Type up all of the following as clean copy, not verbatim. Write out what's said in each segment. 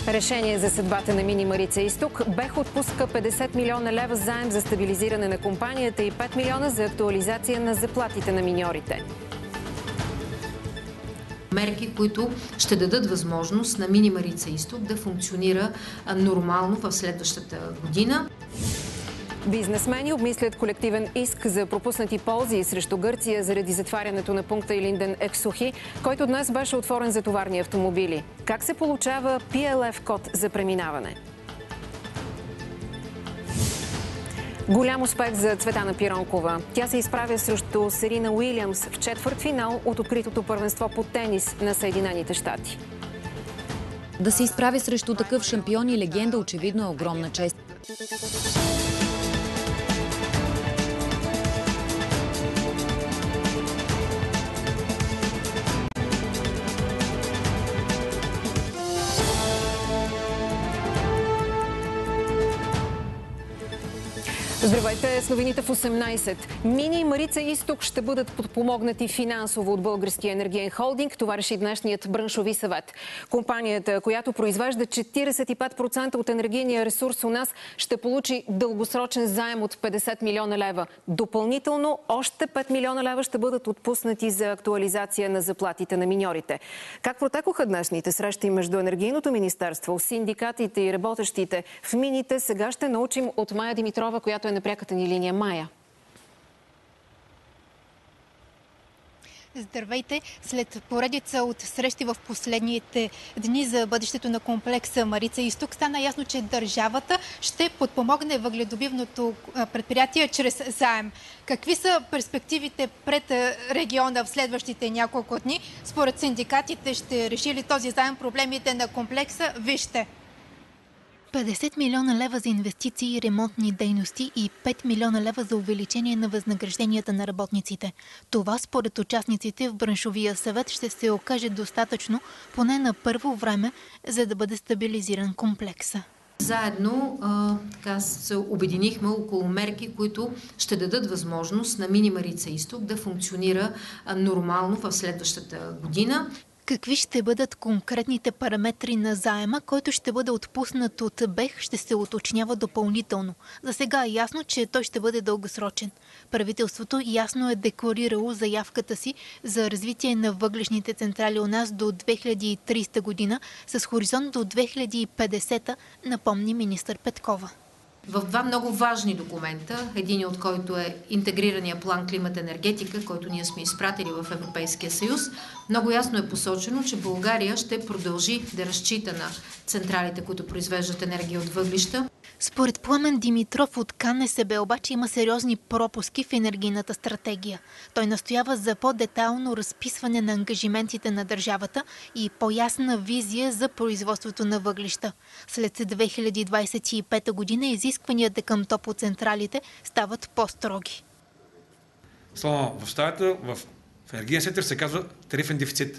Решение за съдбата на Мини Марица изток. БЕХ отпуска 50 милиона лева заем за стабилизиране на компанията и 5 милиона за актуализация на заплатите на миньорите. Мерки, които ще дадат възможност на Мини Марица изток да функционира нормално в следващата година. Бизнесмени обмислят колективен иск за пропуснати ползи срещу Гърция заради затварянето на пункта Илинден Ексухи, който днес беше отворен за товарни автомобили. Как се получава PLF код за преминаване? Голям успех за Цветана Пиронкова. Тя се изправя срещу Серина Уилямс в четвъртфинал от откритото първенство по тенис на Съединените щати. Да се изправи срещу такъв шампион и легенда очевидно е огромна чест. Здравейте, с новините в 18. Мини Марица изток ще бъдат подпомогнати финансово от Българския енергиен холдинг. Това реши днешният браншови съвет. Компанията, която произвежда 45% от енергийния ресурс у нас, ще получи дългосрочен заем от 50 милиона лева. Допълнително още 5 милиона лева ще бъдат отпуснати за актуализация на заплатите на миньорите. Как протекоха днешните срещи между Енергийното министерство, синдикатите и работещите в мините, сега ще научим от Мая Димитрова, която е на пряката ни линия. Мая. Здравейте! След поредица от срещи в последните дни за бъдещето на комплекса Марица изток стана ясно, че държавата ще подпомогне въгледобивното предприятие чрез заем. Какви са перспективите пред региона в следващите няколко дни? Според синдикатите ще реши ли този заем проблемите на комплекса? Вижте! 50 милиона лева за инвестиции и ремонтни дейности и 5 милиона лева за увеличение на възнагражденията на работниците. Това според участниците в браншовия съвет ще се окаже достатъчно, поне на първо време, за да бъде стабилизиран комплекса. Заедно се обединихме около мерки, които ще дадат възможност на Мини Марица изток да функционира нормално в следващата година. Какви ще бъдат конкретните параметри на заема, който ще бъде отпуснат от БЕХ, ще се уточнява допълнително. За сега е ясно, че той ще бъде дългосрочен. Правителството ясно е декларирало заявката си за развитие на въглищните централи у нас до 2030 година с хоризонт до 2050, напомни министър Петкова. В два много важни документа, един от който е интегрирания план климат-енергетика, който ние сме изпратили в Европейския съюз, много ясно е посочено, че България ще продължи да разчита на централите, които произвеждат енергия от въглища. Според Пламен Димитров от КНСБ обаче има сериозни пропуски в енергийната стратегия. Той настоява за по-детайлно разписване на ангажиментите на държавата и по-ясна визия за производството на въглища. След 2025 година изискванията към топлоцентралите стават по-строги. Словно в стаята, в енергиен сектор се казва тарифен дефицит.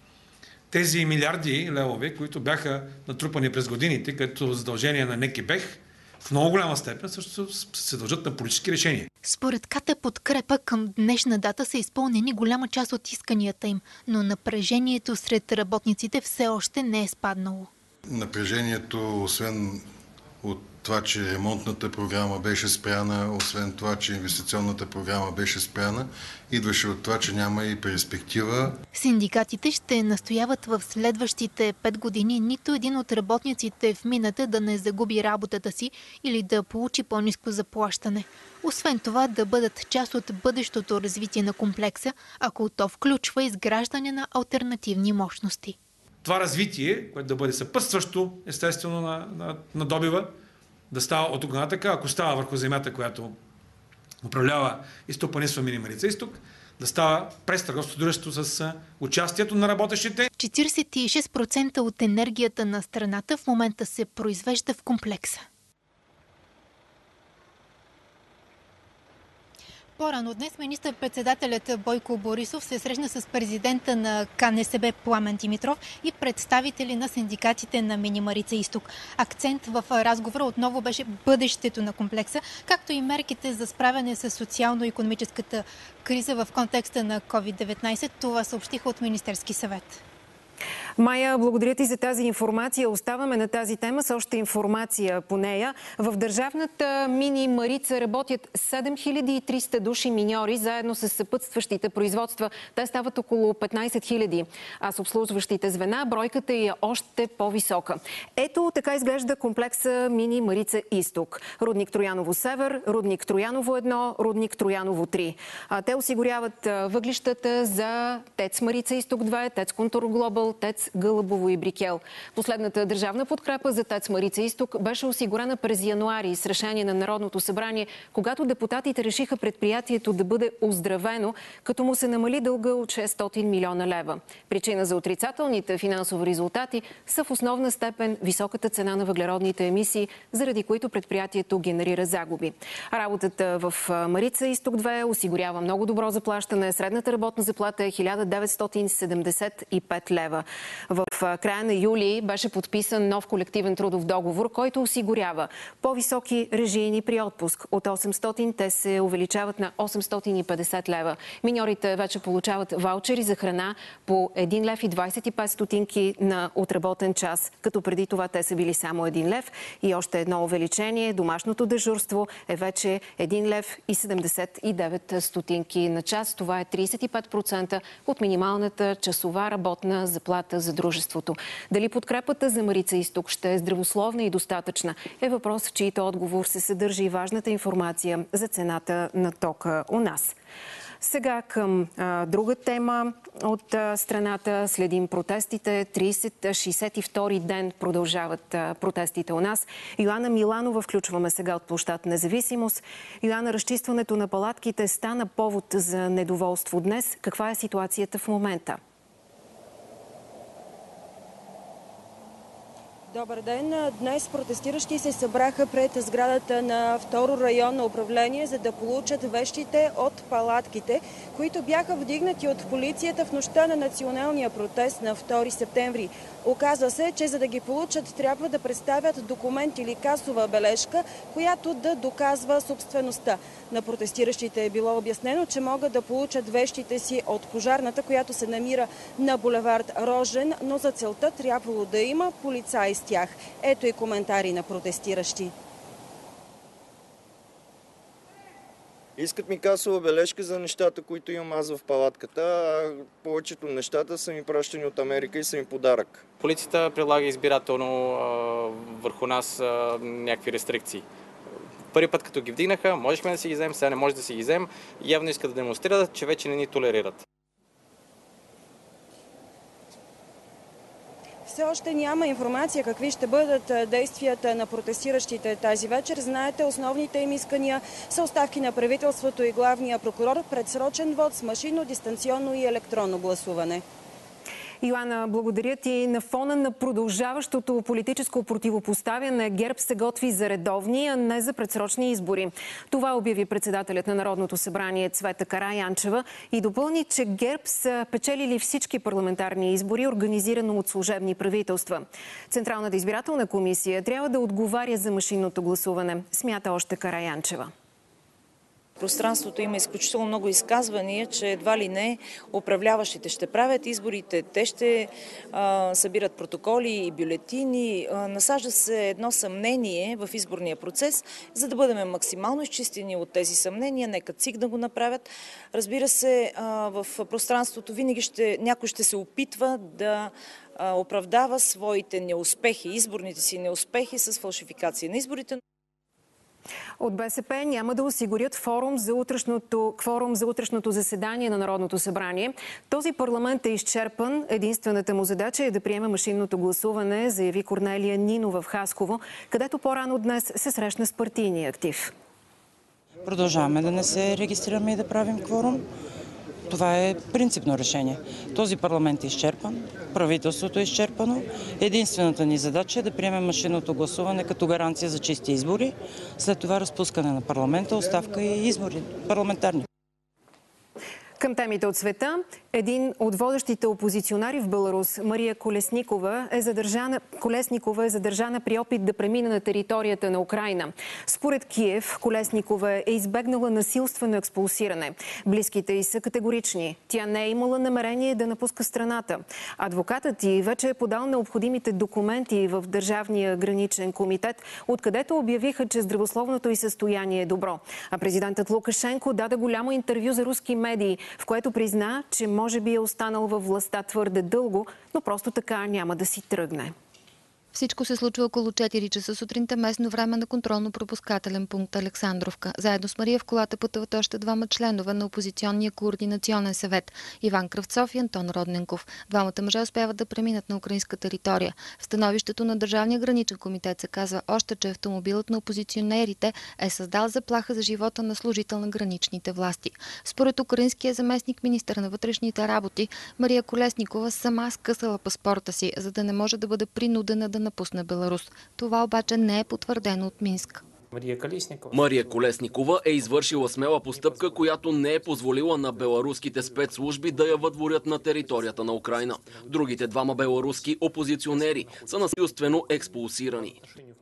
Тези милиарди левове, които бяха натрупани през годините като задължения на НЕК и БЕХ, в много голяма степен също се дължат на политически решения. Според КТ Подкрепа към днешна дата са изпълнени голяма част от исканията им, но напрежението сред работниците все още не е спаднало. Напрежението, освен от това, че ремонтната програма беше спряна, освен това, че инвестиционната програма беше спряна, идваше от това, че няма и перспектива. Синдикатите ще настояват в следващите 5 години нито един от работниците в мината да не загуби работата си или да получи по-ниско заплащане. Освен това да бъдат част от бъдещото развитие на комплекса, ако то включва изграждане на алтернативни мощности. Това развитие, което да бъде съпътстващо, естествено, на добива, да става от тук нататък, ако става върху земята, която управлява и стопанисва Мини Марица изток, да става през търговското дружество с участието на работещите. 46% от енергията на страната в момента се произвежда в комплекса. По-рано днес министър-председателят Бойко Борисов се срещна с президента на КНСБ Пламен Димитров и представители на синдикатите на Мини Марица изток. Акцент в разговора отново беше бъдещето на комплекса, както и мерките за справяне с социално-икономическата криза в контекста на COVID-19. Това съобщиха от Министерски съвет. Майя, благодаря ти за тази информация. Оставаме на тази тема с още информация по нея. В държавната мини Марица работят 7300 души миньори, заедно с съпътстващите производства. Те стават около 15 000, а с обслужващите звена бройката е още по-висока. Ето така изглежда комплекса мини Марица Изток. Рудник Трояново Север, рудник Трояново 1, рудник Трояново 3. Те осигуряват въглищата за ТЕЦ Марица Изток 2, ТЕЦ Контур Глобал, ТЕЦ Гълъбово и Брикел. Последната държавна подкрепа за ТЕЦ Марица Изток беше осигурена през януари с решение на Народното събрание, когато депутатите решиха предприятието да бъде оздравено, като му се намали дълга от 600 милиона лева. Причина за отрицателните финансови резултати са в основна степен високата цена на въглеродните емисии, заради които предприятието генерира загуби. Работата в Марица Изток 2 осигурява много добро заплащане. Средната работна заплата е 1975 лева. В края на юли беше подписан нов колективен трудов договор, който осигурява по-високи режийни при отпуск. От 800 те се увеличават на 850 лева. Миньорите вече получават ваучери за храна по 1 лев и 25 стотинки на отработен час, като преди това те са били само 1 лев. И още едно увеличение. Домашното дежурство е вече 1 лев и 79 стотинки на час. Това е 35% от минималната часова работна заплата за дружеството. Дали подкрепата за Марица Изток ще е здравословна и достатъчна е въпрос, в чийто отговор се съдържа и важната информация за цената на тока у нас. Сега към друга тема от страната. Следим протестите. 62 ден продължават протестите у нас. Йоана Миланова включваме сега от площад Независимост. Йоана, разчистването на палатките стана повод за недоволство днес. Каква е ситуацията в момента? Добър ден! Днес протестиращи се събраха пред сградата на второ районно управление, за да получат вещите от палатките, които бяха вдигнати от полицията в нощта на националния протест на 2 септември. Оказва се, че за да ги получат, трябва да представят документ или касова бележка, която да доказва собствеността. На протестиращите е било обяснено, че могат да получат вещите си от пожарната, която се намира на булевард Рожен, но за целта трябвало да има полицаи с тях. Ето и коментари на протестиращи. Искат ми касова бележка за нещата, които имам аз в палатката, а повечето нещата са ми пращани от Америка и са ми подарък. Полицията прилага избирателно върху нас някакви рестрикции. Първи път, като ги вдигнаха, можехме да си ги вземем, сега не може да си ги вземем. Явно искат да демонстрират, че вече не ни толерират. Все още няма информация какви ще бъдат действията на протестиращите тази вечер. Знаете, основните им искания са оставки на правителството и главния прокурор, предсрочен вод с машинно, дистанционно и електронно гласуване. Йоана, благодаря ти. На фона на продължаващото политическо противопоставяне ГЕРБ се готви за редовни, а не за предсрочни избори. Това обяви председателят на Народното събрание Цвета Караянчева и допълни, че ГЕРБ са печелили всички парламентарни избори, организирано от служебни правителства. Централната избирателна комисия трябва да отговаря за машинното гласуване, смята още Караянчева. В пространството има изключително много изказвания, че едва ли не управляващите ще правят изборите, те ще събират протоколи и бюлетини. Насажда се едно съмнение в изборния процес, за да бъдем максимално изчистени от тези съмнения. Нека ЦИК да го направят. Разбира се, в пространството винаги някой ще се опитва да оправдава своите неуспехи, изборните си неуспехи с фалшификация на изборите. От БСП няма да осигурят кворум за утрешното заседание на Народното събрание. Този парламент е изчерпан. Единствената му задача е да приеме машинното гласуване, заяви Корнелия Нинова в Хасково, където по-рано днес се срещна с партийния актив. Продължаваме да не се регистрираме и да правим кворум. Това е принципно решение. Този парламент е изчерпан, правителството е изчерпано. Единствената ни задача е да приемем машинното гласуване като гаранция за чисти избори. След това разпускане на парламента, оставка и избори парламентарни. Към темите от света, един от водещите опозиционери в Беларус, Мария Колесникова е задържана при опит да премине на територията на Украйна. Според Киев, Колесникова е избегнала насилствено експулсиране. Близките й са категорични. Тя не е имала намерение да напуска страната. Адвокатът й вече е подал необходимите документи в Държавния граничен комитет, откъдето обявиха, че здравословното й състояние е добро. А президентът Лукашенко даде голямо интервю за руски медии, в което призна, че може би е останал във властта твърде дълго, но просто така няма да си тръгне. Всичко се случва около 4 часа сутринта местно време на контролно-пропускателен пункт Александровка. Заедно с Мария в колата пътуват още двама членове на опозиционния координационен съвет – Иван Кравцов и Антон Родненков. Двамата мъже успяват да преминат на украинска територия. В становището на Държавния граничен комитет се казва още, че автомобилът на опозиционерите е създал заплаха за живота на служител на граничните власти. Според украинския заместник министър на вътрешните работи, Мария Колесникова сама скъсала паспорта си, за да не може да бъде принудена да напусне Беларус. Това обаче не е потвърдено от Минск. Мария Колесникова е извършила смела постъпка, която не е позволила на беларуските спецслужби да я въдворят на територията на Украйна. Другите двама беларуски опозиционери са насилствено експулсирани.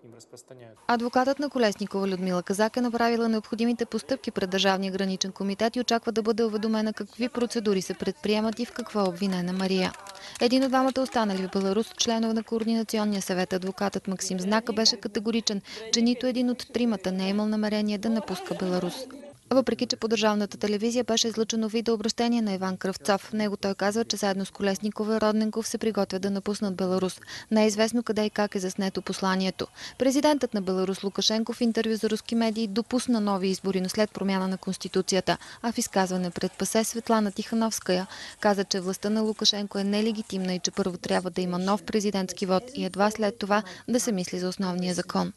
Адвокатът на Колесникова Людмила Казак е направила необходимите постъпки пред Държавния граничен комитет и очаква да бъде уведомена какви процедури се предприемат и в какво е обвинена Мария. Един от двамата останали в Беларус, членове на Координационния съвет, адвокатът Максим Знака, беше категоричен, че нито един от тримата не е имал намерение да напуска Беларус. Въпреки че по държавната телевизия беше излъчено видеообращение на Иван Кравцов. В него той казва, че заедно с Колесникова и Родненков се приготвят да напуснат Беларус. Не е известно къде и как е заснето посланието. Президентът на Беларус Лукашенко в интервю за руски медии допусна нови избори, но след промяна на Конституцията. А в изказване пред ПАСЕ Светлана Тихановская каза, че властта на Лукашенко е нелегитимна и че първо трябва да има нов президентски вод и едва след това да се мисли за основния закон.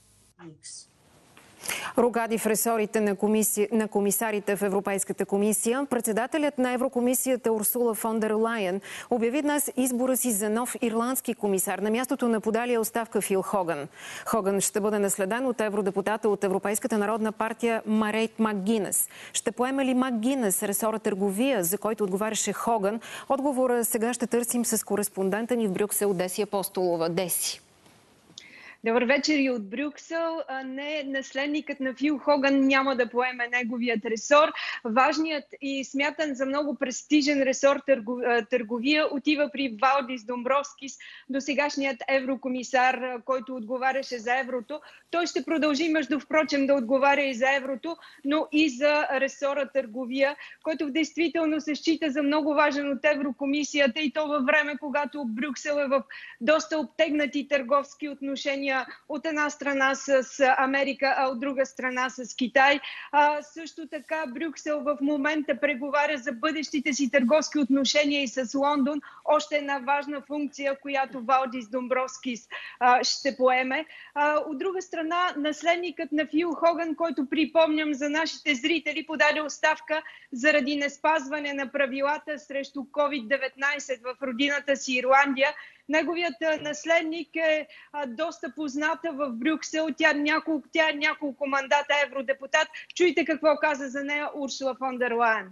Рогади в ресорите на комисарите в Европейската комисия, председателят на Еврокомисията Урсула фон дер Лайен обяви днес избора си за нов ирландски комисар на мястото на подалия оставка Фил Хоган. Хоган ще бъде наследен от евродепутата от Европейската народна партия Марейт МакГинес. Ще поеме ли МакГинес ресора търговия, за който отговаряше Хоган? Отговора сега ще търсим с кореспондента ни в Брюксел Деси Апостолова. Деси. Добър вечер и от Брюксел. Не, наследникът на Фил Хоган няма да поеме неговият ресор. Важният и смятан за много престижен ресор търговия отива при Валдис Домбровскис, досегашният еврокомисар, който отговаряше за еврото. Той ще продължи, между впрочем, да отговаря и за еврото, но и за ресора търговия, който в действително се счита за много важен от Еврокомисията, и то във време, когато Брюксел е в доста обтегнати търговски отношения от една страна с Америка, а от друга страна с Китай. Също така Брюксел в момента преговаря за бъдещите си търговски отношения и с Лондон. Още една важна функция, която Валдис Домбровскис ще поеме. От друга страна, наследникът на Фил Хоган, който, припомням за нашите зрители, подаде оставка заради неспазване на правилата срещу COVID-19 в родината си Ирландия. Неговият наследник е доста позната в Брюксел. Тя е няколко мандата евродепутат. Чуйте какво каза за нея Урсула фон дер Лайен.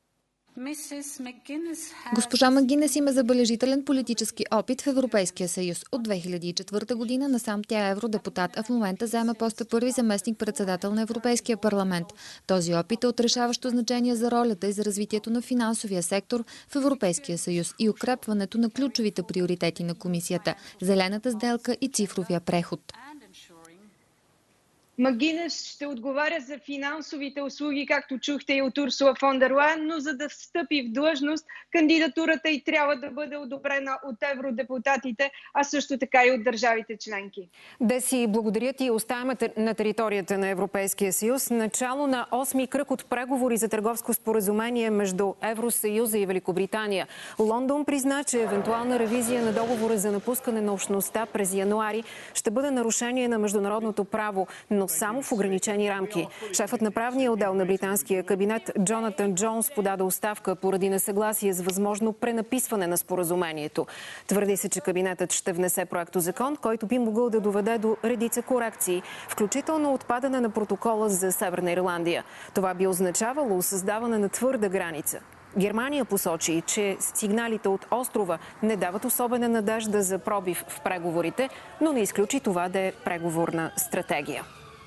Госпожа МакГинес има забележителен политически опит в Европейския съюз. От 2004 година насам тя е евродепутат, а в момента заема поста първи заместник-председател на Европейския парламент. Този опит е от решаващо значение за ролята и за развитието на финансовия сектор в Европейския съюз и укрепването на ключовите приоритети на комисията – зелената сделка и цифровия преход. МакГинес ще отговаря за финансовите услуги, както чухте и от Урсула фон дер Лайен, но за да встъпи в длъжност, кандидатурата й трябва да бъде одобрена от евродепутатите, а също така и от държавите членки. Деси, благодаря ти. Оставяме на територията на Европейския съюз начало на 8-ми кръг от преговори за търговско споразумение между Евросъюза и Великобритания. Лондон призна, че евентуална ревизия на договора за напускане на общността през януари ще бъде нарушение на международното право, но само в ограничени рамки. Шефът на правния отдел на британския кабинет Джонатан Джонс подаде оставка поради несъгласие с възможно пренаписване на споразумението. Твърди се, че кабинетът ще внесе проектозакон, който би могъл да доведе до редица корекции, включително отпадане на протокола за Северна Ирландия. Това би означавало създаване на твърда граница Германия посочи, че сигналите от острова не дават особена надежда за пробив в преговорите, но не изключи това да е преговорна стратегия.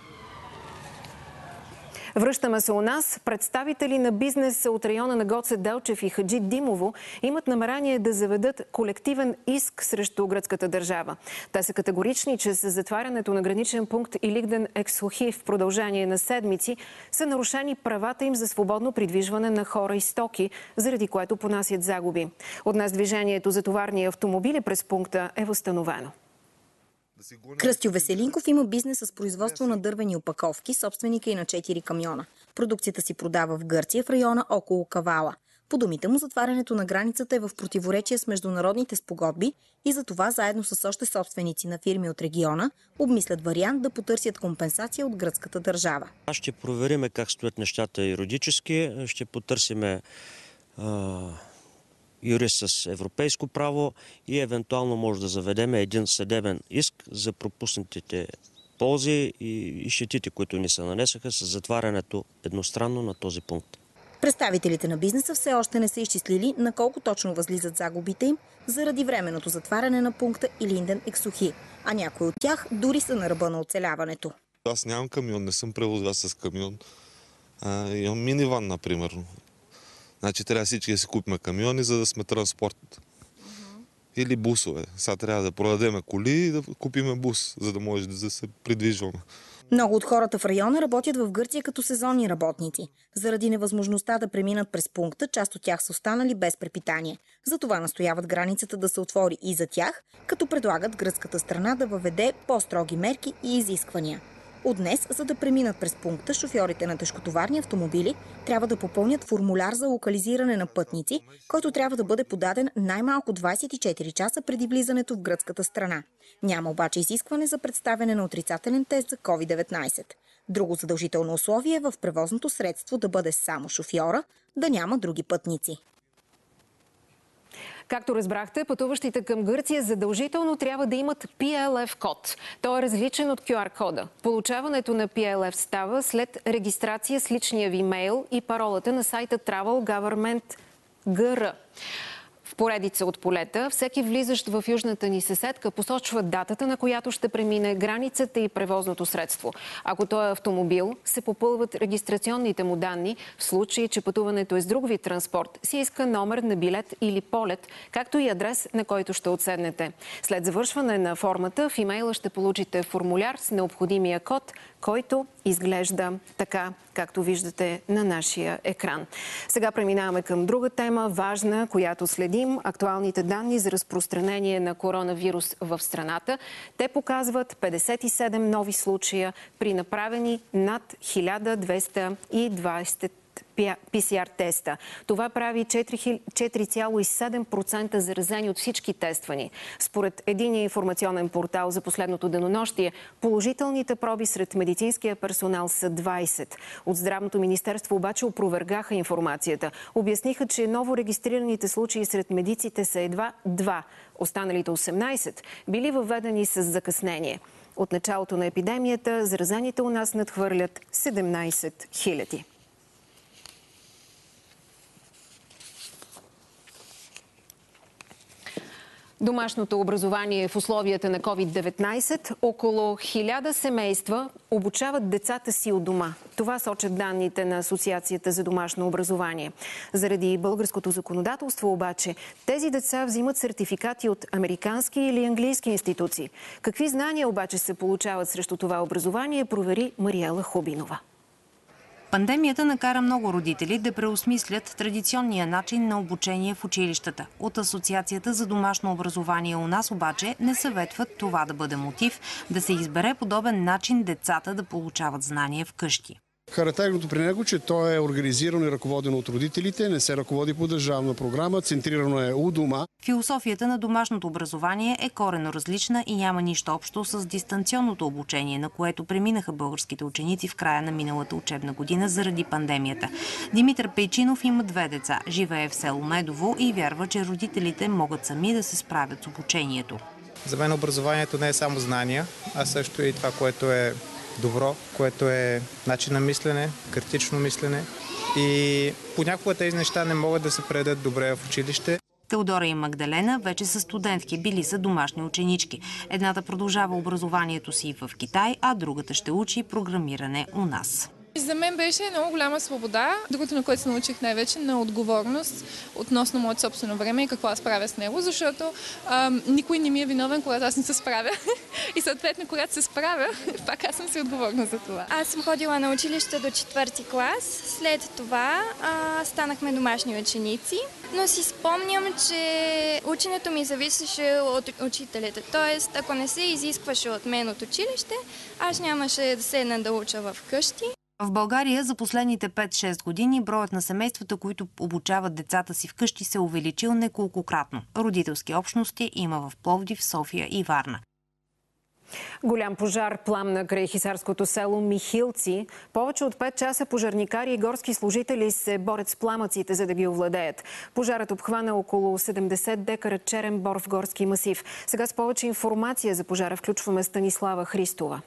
Връщаме се у нас. Представители на бизнеса от района на Гоце Делчев и Хаджи Димово имат намерение да заведат колективен иск срещу гръцката държава. Те са категорични, че с затварянето на граничен пункт Иликден Ексохи в продължение на седмици са нарушени правата им за свободно придвижване на хора и стоки, заради което понасят загуби. От днес движението за товарни автомобили през пункта е възстановено. Кръстю Веселинков има бизнес с производство на дървени опаковки, собственика и на 4 камиона. Продукцията си продава в Гърция, в района около Кавала. По думите му, затварянето на границата е в противоречие с международните спогодби и за това заедно с още собственици на фирми от региона обмислят вариант да потърсят компенсация от гръцката държава. Ще провериме как стоят нещата юридически, ще потърсиме юрист с европейско право и евентуално може да заведем един съдебен иск за пропуснатите ползи и щетите, които ни се нанесаха с затварянето едностранно на този пункт. Представителите на бизнеса все още не са изчислили на колко точно възлизат загубите им заради временното затваряне на пункта Илинден Ексохи, а някои от тях дори са на ръба на оцеляването. Аз нямам камион, не съм превозвач с камион. Имам миниван, например. Значи трябва всички да си купим камиони, за да сме транспорт. Или бусове. Сега трябва да продадем коли и да купиме бус, за да може да се придвижваме. Много от хората в района работят в Гърция като сезонни работници. Заради невъзможността да преминат през пункта, част от тях са останали без препитание. Затова настояват границата да се отвори и за тях, като предлагат гръцката страна да въведе по-строги мерки и изисквания. От днес, за да преминат през пункта, шофьорите на тежкотоварни автомобили трябва да попълнят формуляр за локализиране на пътници, който трябва да бъде подаден най-малко 24 часа преди влизането в гръцката страна. Няма обаче изискване за представяне на отрицателен тест за COVID-19. Друго задължително условие е в превозното средство да бъде само шофьора, да няма други пътници. Както разбрахте, пътуващите към Гърция задължително трябва да имат PLF код. Той е различен от QR-кода. Получаването на PLF става след регистрация с личния ви мейл и паролата на сайта Travel Government GR. В поредица от полета, всеки влизащ в южната ни съседка посочва датата, на която ще премине границата и превозното средство. Ако той е автомобил, се попълват регистрационните му данни. В случай, че пътуването е с друг вид транспорт, се иска номер на билет или полет, както и адрес, на който ще отседнете. След завършване на формата, в имейла ще получите формуляр с необходимия код, който изглежда така, както виждате на нашия екран. Сега преминаваме към друга тема, важна, която следим. Актуалните данни за разпространение на коронавирус в страната. Те показват 57 нови случая при направени над 1220 PCR теста. Това прави 4,7% заразени от всички тествани. Според единия информационен портал за последното денонощие, положителните проби сред медицинския персонал са 20. От Здравното министерство обаче опровергаха информацията. Обясниха, че ново регистрираните случаи сред медиците са едва 2. Останалите 18 били въведени с закъснение. От началото на епидемията заразените у нас надхвърлят 17 000. Домашното образование в условията на COVID-19. Около 1000 семейства обучават децата си от дома. Това сочат данните на Асоциацията за домашно образование. Заради българското законодателство обаче, тези деца взимат сертификати от американски или английски институции. Какви знания обаче се получават срещу това образование, провери Мариела Хубинова. Пандемията накара много родители да преосмислят традиционния начин на обучение в училищата. От Асоциацията за домашно образование у нас обаче не съветват това да бъде мотив, да се избере подобен начин децата да получават знания вкъщи. Характерното при него, че то е организирано и ръководено от родителите, не се ръководи по държавна програма, центрирано е у дома. Философията на домашното образование е коренно различна и няма нищо общо с дистанционното обучение, на което преминаха българските ученици в края на миналата учебна година заради пандемията. Димитър Пейчинов има 2 деца, живее в село Медово и вярва, че родителите могат сами да се справят с обучението. За мен образованието не е само знания, а също и това, което е добро, което е начин на мислене, критично мислене И понякога тези неща не могат да се предадат добре в училище. Теодора и Магдалена вече са студентки, били са домашни ученички. Едната продължава образованието си в Китай, а другата ще учи програмиране у нас. За мен беше много голяма свобода. Другото, на което се научих най-вече, на отговорност относно моето собствено време и какво аз правя с него, защото никой не ми е виновен, когато аз не се справя. И съответно, когато се справя, пак аз съм си отговорна за това. Аз съм ходила на училище до 4-ти клас. След това станахме домашни ученици. Но си спомням, че ученето ми зависеше от учителите. Тоест, ако не се изискваше от мен от училище, аз нямаше да седна да уча в къщи. В България за последните 5-6 години броят на семействата, които обучават децата си вкъщи, се увеличил неколкократно. Родителски общности има в Пловдив, София и Варна. Голям пожар пламна край хисарското село Михилци. Повече от 5 часа пожарникари и горски служители се борят с пламъците, за да ги овладеят. Пожарът обхвана около 70 декара черен бор в горски масив. Сега с повече информация за пожара включваме Станислава Христова.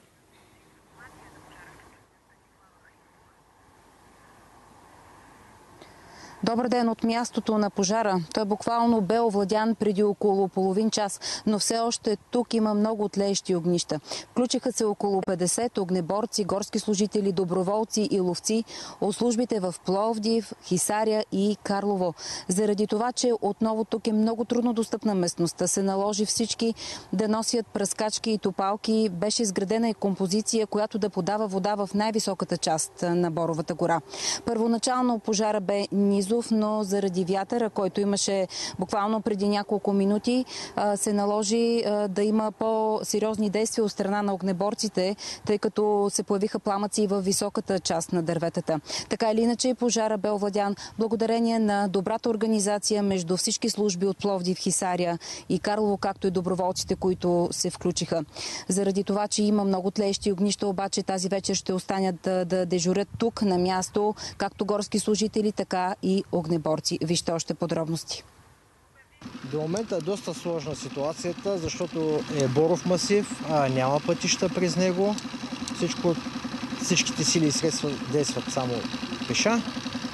Добър ден от мястото на пожара. Той буквално бе овладян преди около половин час, но все още тук има много тлеещи огнища. Включиха се около 50 огнеборци, горски служители, доброволци и ловци от службите в Пловдив, Хисаря и Карлово. Заради това, че отново тук е много трудно достъпна местността, се наложи всички да носят пръскачки и топалки. Беше изградена и композиция, която да подава вода в най-високата част на Боровата гора. Първоначално пожара бе низо, но заради вятъра, който имаше буквално преди няколко минути, се наложи да има по-сериозни действия от страна на огнеборците, тъй като се появиха пламъци в високата част на дърветата. Така или иначе, пожара бе овладян благодарение на добрата организация между всички служби от Пловдив, Хисаря и Карлово, както и доброволците, които се включиха. Заради това, че има много тлеещи огнища, обаче тази вечер ще останят да дежурят тук на място, както горски служители, така и огнеборци. Вижте още подробности. До момента е доста сложна ситуацията, защото е боров масив, няма пътища през него. Всичките сили и средства действат само пеша.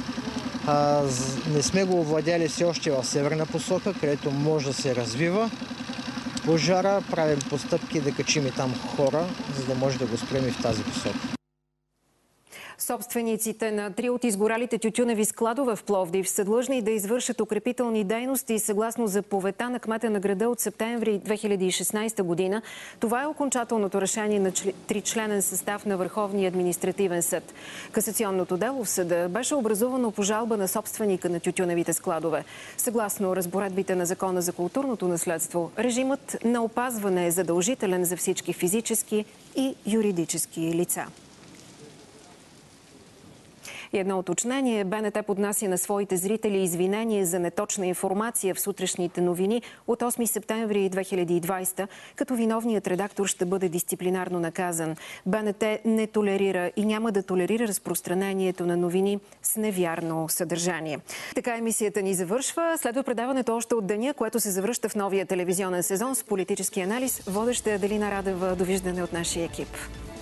Не сме го овладяли все още в северна посока, където може да се развива пожара. Правим постъпки да качим и там хора, за да може да го спрем и в тази посока. Собствениците на 3 от изгоралите тютюневи складове в Пловдив са длъжни да извършат укрепителни дейности съгласно заповедта на кмета на града от септември 2016 година. Това е окончателното решение на тричленен състав на Върховния административен съд. Касационното дело в съда беше образувано по жалба на собственика на тютюневите складове. Съгласно разпоредбите на Закона за културното наследство, режимът на опазване е задължителен за всички физически и юридически лица. И едно уточнение. БНТ поднася на своите зрители извинение за неточна информация в сутрешните новини от 8 септември 2020, като виновният редактор ще бъде дисциплинарно наказан. БНТ не толерира и няма да толерира разпространението на новини с невярно съдържание. Така емисията ни завършва. Следва предаването още от деня, което се завръща в новия телевизионен сезон с политически анализ. Водеща е Аделина Радева. Довиждане от нашия екип.